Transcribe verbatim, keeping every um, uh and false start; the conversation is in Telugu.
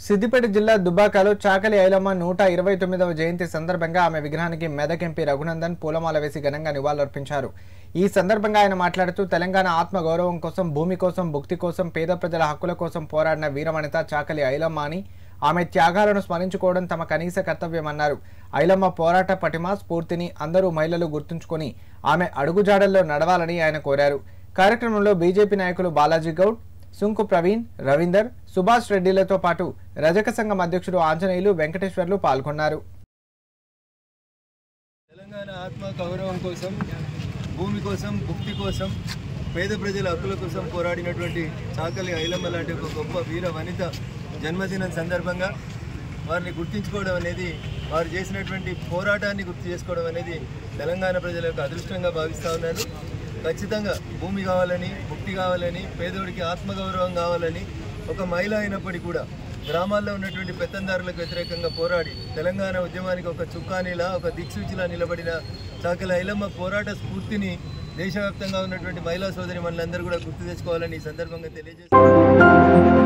సిద్దిపేట జిల్లా దుబ్బాకలో చాకలి ఐలమ్మ నూట ఇరవై తొమ్మిదవ జయంతి సందర్భంగా ఆమె విగ్రహానికి మెదక్ ఎంపీ రఘునందన్ పూలమాల వేసి ఘనంగా నివాళులర్పించారు. ఈ సందర్భంగా ఆయన మాట్లాడుతూ తెలంగాణ ఆత్మ గౌరవం కోసం, భూమి కోసం, భుక్తి కోసం, పేద ప్రజల హక్కుల కోసం పోరాడిన వీరవనిత చాకలి ఐలమ్మ అని, ఆమె త్యాగాలను స్మరించుకోవడం తమ కనీస కర్తవ్యమన్నారు. ఐలమ్మ పోరాట పటిమ స్ఫూర్తిని అందరూ మహిళలు గుర్తుంచుకొని ఆమె అడుగుజాడల్లో నడవాలని ఆయన కోరారు. కార్యక్రమంలో బీజేపీ నాయకులు బాలాజీ గౌడ్, సుంకు ప్రవీణ్, రవీందర్, సుభాష్ రెడ్డిలతో పాటు రజక సంఘం అధ్యక్షుడు ఆంజనేయులు, వెంకటేశ్వర్లు పాల్గొన్నారు. తెలంగాణ ఆత్మ గౌరవం కోసం, భూమి కోసం, భుక్తి కోసం, పేద ప్రజల హక్కుల కోసం పోరాడినటువంటి చాకలి ఐలమ్మ లాంటి ఒక గొప్ప వీర వనిత జన్మదినం సందర్భంగా వారిని గుర్తించుకోవడం అనేది, వారు చేసినటువంటి పోరాటాన్ని గుర్తు చేసుకోవడం అనేది తెలంగాణ ప్రజల యొక్క అదృష్టంగా భావిస్తూ ఉన్నాను. ఖచ్చితంగా భూమి కావాలని, భుక్తి కావాలని, పేదోడికి ఆత్మగౌరవం కావాలని ఒక మహిళ అయినప్పటికీ కూడా గ్రామాల్లో ఉన్నటువంటి పెత్తందారులకు వ్యతిరేకంగా పోరాడి తెలంగాణ ఉద్యమానికి ఒక చుక్కానిలా, ఒక దిక్సూచిలా నిలబడిన చాకలి ఐలమ్మ పోరాట స్ఫూర్తిని దేశవ్యాప్తంగా ఉన్నటువంటి మహిళా సోదరి మనందరూ కూడా గుర్తు తెచ్చుకోవాలని ఈ సందర్భంగా తెలియజేస్తున్నారు.